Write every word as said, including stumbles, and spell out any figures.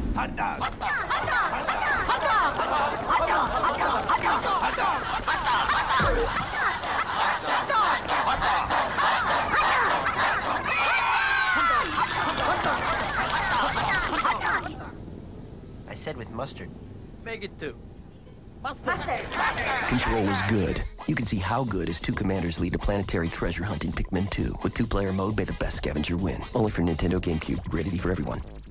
Hot dog. Hot dog. Hot dog. Hot dog. Hot dog. Hot dog. Hot dog. Hot dog. I said with mustard. Make it two. Mustard. Control is good. You can see how good as two commanders lead a planetary treasure hunt in Pikmin two. With two-player mode, may the best scavenger win. Only for Nintendo GameCube. Rated E for everyone.